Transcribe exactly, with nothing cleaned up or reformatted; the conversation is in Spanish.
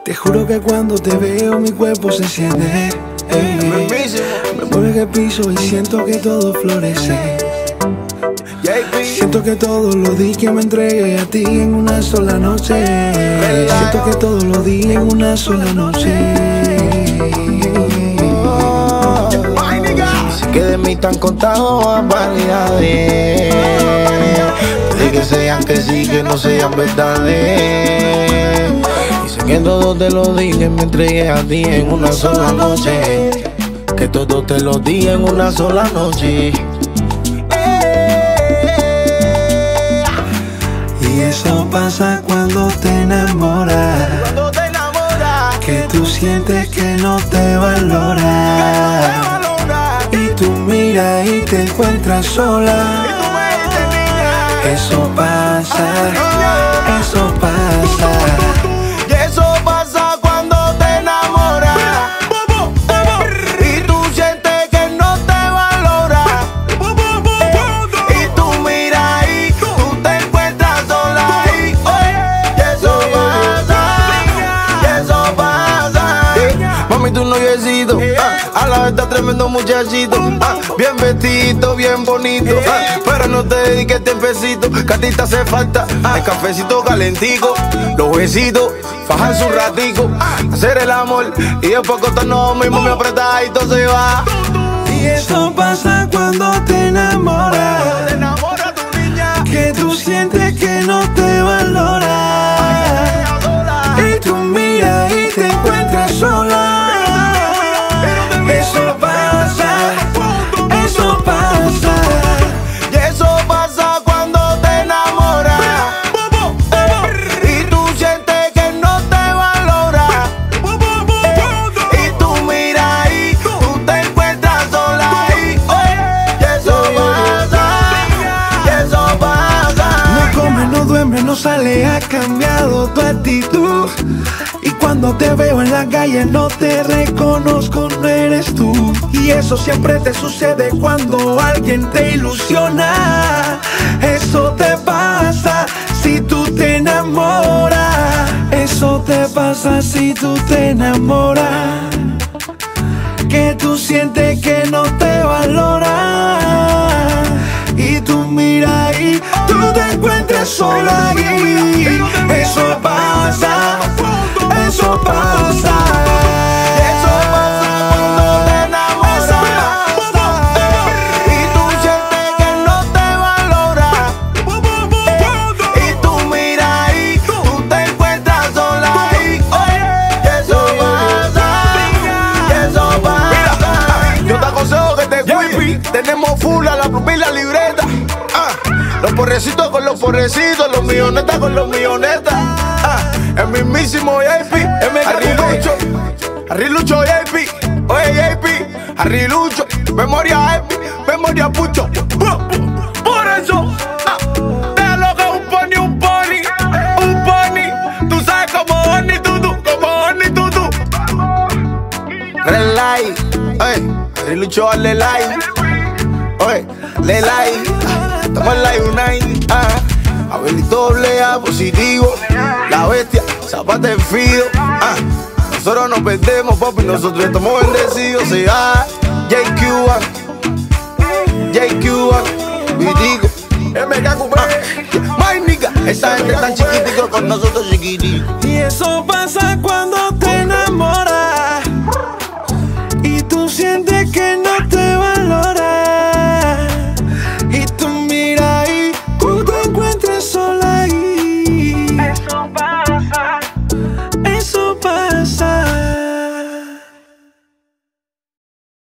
Te juro que cuando te veo mi cuerpo se enciende. Ey, me mueve el piso y siento que todo florece. Siento que todo lo di que me entregué a ti en una sola noche. Siento que todo lo di en una sola noche. Sé que de mí están contados a variedades, de que sean que sí, que no sean verdades. Y sé que todo te lo di que me entregué a ti en una sola noche. Que todo te lo di en una sola noche. Y eso pasa cuando te enamoras, Cuando te enamoras, que tú sientes que no te valora. Y tú miras y te encuentras sola. Eso pasa, eso pasa. y eso pasa cuando te enamoras. Y tú sientes que no te valora. Y tú miras y tú te encuentras sola ahí. Y eso pasa, y eso pasa. Mami, tu noviecito, ah, a la vez está tremendo muchachito, ah, bien vestido, bien bonito, ah, pero no te dediques tiempecito, que a ti te hace falta el cafecito calentico, los besitos, fajarse un ratico, hacer el amor y después acostarnos mismo, me apretas y todo se va. Y eso pasa cuando te enamoras, Te enamora tu niña, que tú sientes que no te valora. Y tú miras y te encuentras sola. Eso pasa, eso pasa. y eso pasa cuando te enamoras. Y tú sientes que no te valora. Y tú miras y tú te encuentras sola ahí. Y eso pasa, y eso pasa. No come, no duerme, no sale, ha cambiado tu actitud. Y cuando te veo en la calle no te reconozco, no eres tú. Y eso siempre te sucede cuando alguien te ilusiona. Eso te pasa si tú te enamoras. Eso te pasa si tú te enamoras. Que tú sientes que no te valora. Y tú miras y tú te encuentras sola ahí. Eso pasa, eso pasa. Eso pasa cuando te enamoras. Y tú sientes que no te valora. Y tú miras y tú te encuentras sola ahí. Y eso pasa, y eso pasa. Yo te aconsejo que te cuides. Tenemos full a la pluma y la libreta. Ah, los porrecitos con los porrecitos, los millonetas con los millonetas. Ah, el mismísimo J P, Arrilucho, Arrilucho J P, oye J P, Arrilucho, memoria J P, memoria Pucho. Por eso, ah, déjalo que un pony, un pony, un pony. Tú sabes como Honey Tutu, como Honey Tutu. Red light, oye, Arrilucho, dale like, oye, le like, estamos en live unite, ah. Abelito doble A positivo, la bestia, Zapata en Fido, ah. Nosotros nos perdemos, papi, nosotros estamos bendecidos. Se va J Q uno, J Q uno, Vitico, M K Q B, My nigga, esa gente tan chiquitico con nosotros chiquitico. Y eso pasa cuando